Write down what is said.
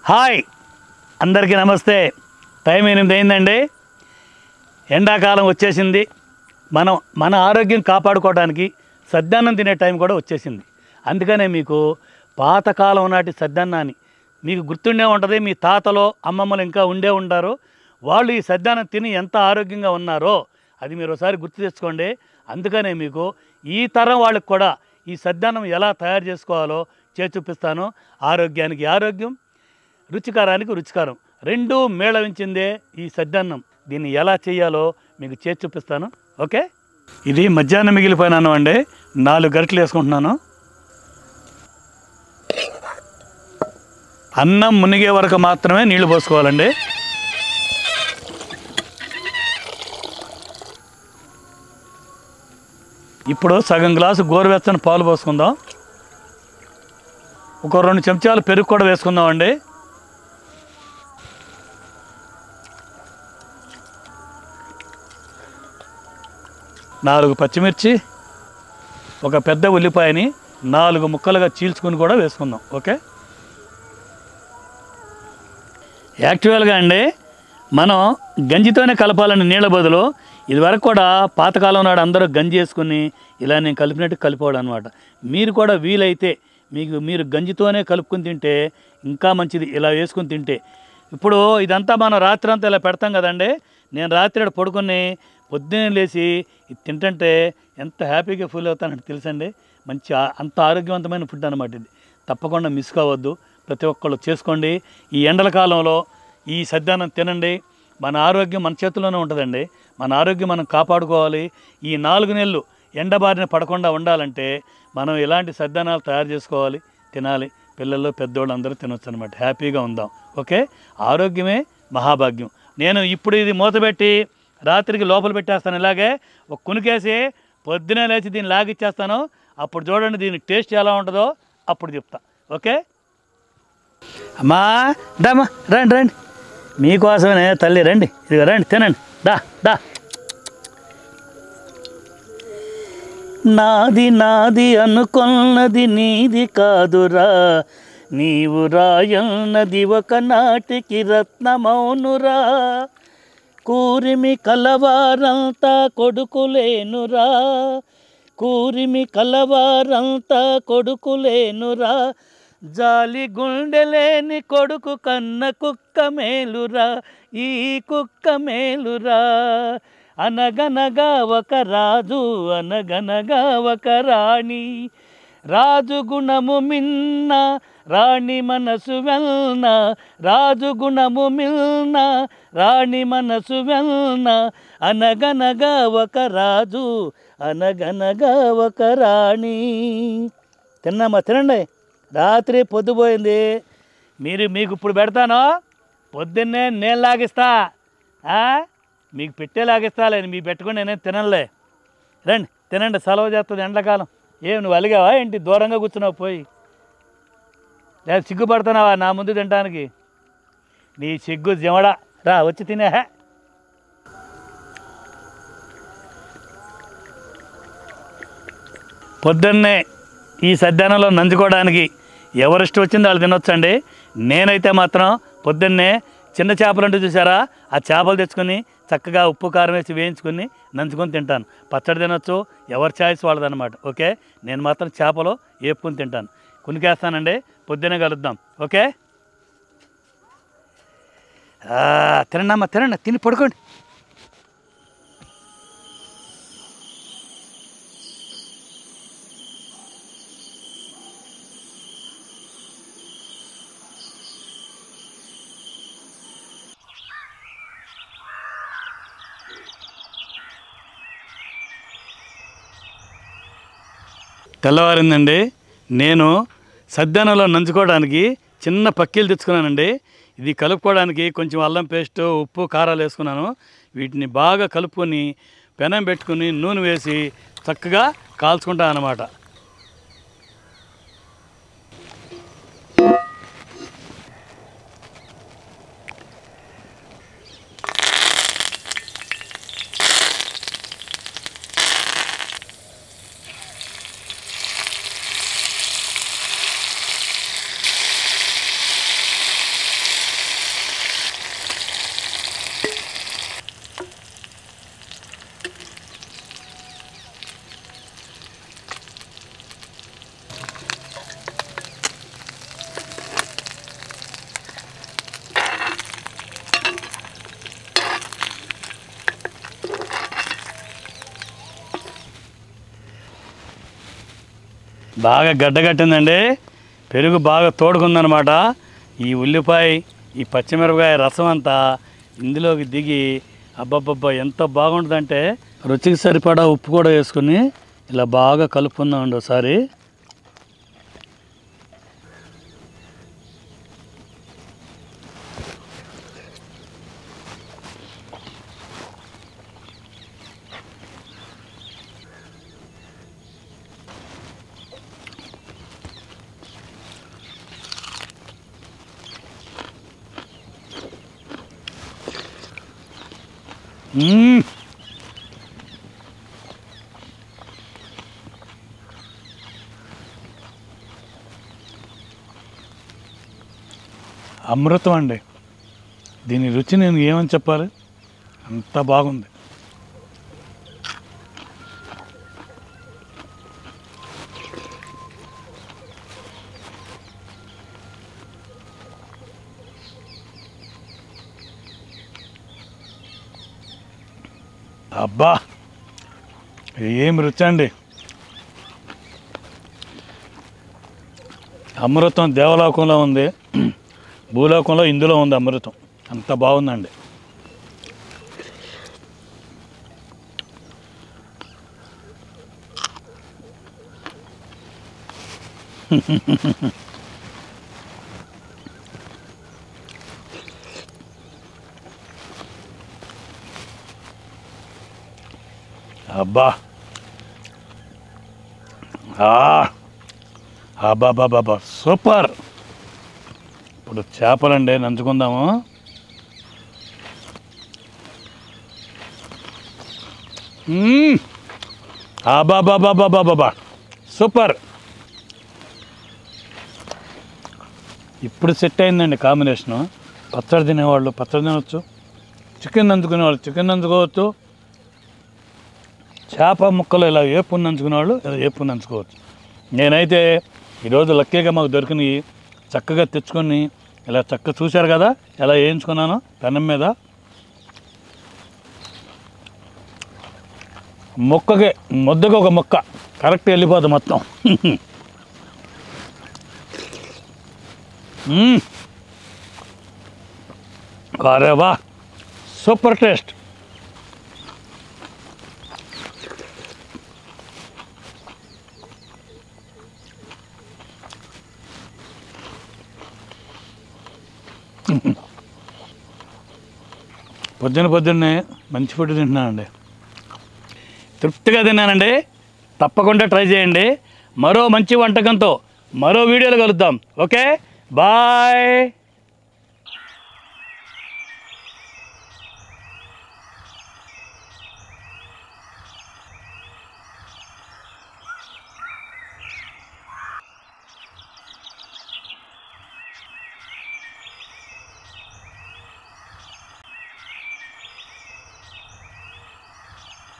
Hi అందరికీ నమస్తే. Time 8 అయిందండి. ఎండాకాలం వచ్చేసింది. మన ఆరోగ్యం కాపాడుకోవడానికి సద్దన్నం తినే టైం కూడా వచ్చేసింది. అందుకనే మీకు పాతకాలం నాటి సద్దన్నాన్ని మీకు గుర్తుండే ఉంటుంది. మీ తాతలో అమ్మమ్మలు ఇంకా ఉండే ఉంటారు. వాళ్ళు ఈ సద్దన్నం తిని ఎంత ఆరోగ్యంగా ఉన్నారో అది మీరు ఒకసారి గుర్తు తెచ్చుకోండి. అందుకనే మీకు ఈ తరం వాళ్ళకి కూడా ఈ సద్దన్నం ఎలా తయారు చేసుకోవాలో చేసి చూపిస్తాను. ఆరోగ్యానికి ఆరోగ్యం, రుచికారానికి రుచికారం రెండూ మేళవించిందే ఈ సద్దన్నం. దీన్ని ఎలా చేయాలో మీకు చేసి చూపిస్తాను. ఓకే, ఇది మధ్యాహ్నం మిగిలిపోయినాను అండి. 4 గరిటెలు వేసుకుంటున్నాను. అన్నం మునిగే వరకు మాత్రమే నీళ్లు పోసుకోవాలండి. ఇప్పుడు సగం గ్లాసు గోరువెచ్చని పాలు పోసుకుందాం. ఒక 2 చెంచాలు పెరుగు కూడా వేసుకుందామండి. నాలుగు పచ్చిమిర్చి, ఒక పెద్ద ఉల్లిపాయని 4 ముక్కలుగా చీల్చుకుని కూడా వేసుకుందాం. ఓకే, యాక్చువల్గా అండి మనం గంజితోనే కలపాలని నీళ్ళ బదులు ఇదివరకు కూడా పాతకాలం నాడు అందరూ గంజి వేసుకుని ఇలా నేను కలిపినట్టు కలిపోవడం అనమాట. మీరు కూడా వీలైతే మీరు గంజితోనే కలుపుకుని తింటే ఇంకా మంచిది, ఇలా వేసుకుని తింటే. ఇప్పుడు ఇదంతా మనం రాత్రి అంతా ఇలా పెడతాం కదండి. నేను రాత్రి పడుకుని పొద్దున్నే లేచి ఇది తింటుంటే ఎంత హ్యాపీగా ఫీల్ అవుతానంటే తెలుసండి. మంచి అంత ఆరోగ్యవంతమైన ఫుడ్ అనమాట ఇది. తప్పకుండా మిస్ కావద్దు, ప్రతి ఒక్కళ్ళు చేసుకోండి. ఈ ఎండల కాలంలో ఈ సద్దన్నం తినండి. మన ఆరోగ్యం మన చేతుల్లోనే ఉంటుందండి. మన ఆరోగ్యం మనం కాపాడుకోవాలి. ఈ 4 నెలలు ఎండబారిన పడకుండా ఉండాలంటే మనం ఇలాంటి సద్దన్నాలు తయారు చేసుకోవాలి, తినాలి. పిల్లలు పెద్దోళ్ళు అందరూ తినొచ్చు అనమాట. హ్యాపీగా ఉందాం. ఓకే, ఆరోగ్యమే మహాభాగ్యం. నేను ఇప్పుడు ఇది మూతపెట్టి రాత్రికి లోపల పెట్టేస్తాను. ఇలాగే ఒక కునికేసి పొద్దునే లేచి దీన్ని లాగిచ్చేస్తాను. అప్పుడు చూడండి దీని టేస్ట్ ఎలా ఉంటుందో అప్పుడు చెప్తా. ఓకే అమ్మా, దామా రండి రండి, మీకోసమే తల్లి, రండి. ఇదిగో రండి, తినండి. దా నాది నాది అనుకున్నది నీది కాదురా, నీవు రాయన్నది ఒకనాటికి రత్నమౌనురా. కూరిమి కలవారంతా కొడుకులేనురా, కూరిమి కలవారంతా కొడుకులేనురా. జాలి గుండెలేని కొడుకు కన్న కుక్క మేలురా, ఈ కుక్క మేలురా. అనగనగా ఒక రాజు, అనగనగా ఒక రాణి. రాజు గుణము మిన్న, రాణి మనసు వెల్న. రాజు గుణము మిల్న, రాణి మనసు వెల్న. అనగనగా ఒక రాజు, అనగనగా ఒక రాణి. తిన్నామా, తినండి. రాత్రి పొద్దుపోయింది. మీకు ఇప్పుడు పెడతాను. పొద్దున్నే నేను లాగిస్తా, మీకు పెట్టే లాగిస్తాలే. మీకు పెట్టుకుని నేనేం తినలే. రండి తినండి, సెలవు చేస్తుంది ఎండాకాలం. నువ్వు అలిగావా ఏంటి? దూరంగా కూర్చున్నావు పోయి, లేదా సిగ్గుపడుతున్నావా నా ముందు తినడానికి? నీ సిగ్గు జమడా, రా వచ్చి తినే. పొద్దున్నే ఈ సద్దన్నంలో నంచుకోవడానికి ఎవరిష్టం వచ్చింది వాళ్ళు తినొచ్చండి. నేనైతే మాత్రం పొద్దున్నే చిన్న చేపలు అంటే చూసారా, ఆ చేపలు తెచ్చుకొని చక్కగా ఉప్పు కారం వేసి వేయించుకొని నంచుకొని తింటాను. పచ్చడి తినొచ్చు, ఎవరి ఛాయిస్ వాళ్ళదనమాట. ఓకే, నేను మాత్రం చేపలు వేపుకొని తింటాను. కునికేస్తానండి. పొద్దున్నే కలుద్దాం. ఓకే, తినండి అమ్మ, తినండి, తిని పడుకోండి. తెల్లవారిందండి. నేను సద్దన్నంలో నంచుకోవడానికి చిన్న పక్కీలు తెచ్చుకున్నానండి. ఇది కలుపుకోవడానికి కొంచెం అల్లం పేస్టు, ఉప్పు, కారాలు వేసుకున్నాను. వీటిని బాగా కలుపుకొని పెనం పెట్టుకుని నూనె వేసి చక్కగా కాల్చుకుంటాను అన్నమాట. బాగా గడ్డగట్టిందండి. పెరుగు బాగా తోడుకుందనమాట. ఈ ఉల్లిపాయ ఈ పచ్చిమిరపకాయ రసం అంతా ఇందులోకి దిగి అబ్బబ్బబ్బా ఎంత బాగుంటుందంటే రుచికి సరిపడా ఉప్పు కూడా వేసుకుని ఇలా బాగా కలుపుకుందామండి ఒకసారి. అమృతం అండి. దీని రుచి నేను ఏమని చెప్పాలి, అంత బాగుంది. అబ్బా ఏం రుచి అండి. అమృతం దేవలోకంలో ఉంది, భూలోకంలో ఇందులో ఉంది అమృతం. అంత బాగుందండి. అబ్బా అబ్బాబాబా సూపర్. ఇప్పుడు చేపలండి నంచుకుందాము. అబ్బాబాబాబాబాబా సూపర్. ఇప్పుడు సెట్ అయిందండి కాంబినేషను. పచ్చడి తినేవాళ్ళు పచ్చడి తినవచ్చు, చికెన్ నంచుకునేవాళ్ళు చికెన్ నంచుకోవచ్చు, చేప ముక్కలు ఇలా ఏపుని నంచుకునేవాళ్ళు ఇలా ఏపుని నంచుకోవచ్చు. నేనైతే ఈరోజు లక్కీగా మాకు దొరికినవి చక్కగా తెచ్చుకొని ఇలా చక్కగా చూశారు కదా ఎలా వేయించుకున్నాను పెనం మీద. ముక్కకి ముద్దకు ఒక ముక్క కరెక్ట్ వెళ్ళిపోతుంది మొత్తం. అరే వా సూపర్ టేస్ట్. పొద్దున్నే మంచి ఫుడ్ తింటున్నానండి, తృప్తిగా తిన్నానండి. తప్పకుండా ట్రై చేయండి. మరో మంచి వంటకంతో మరో వీడియోలో కలుద్దాం. Okay bye.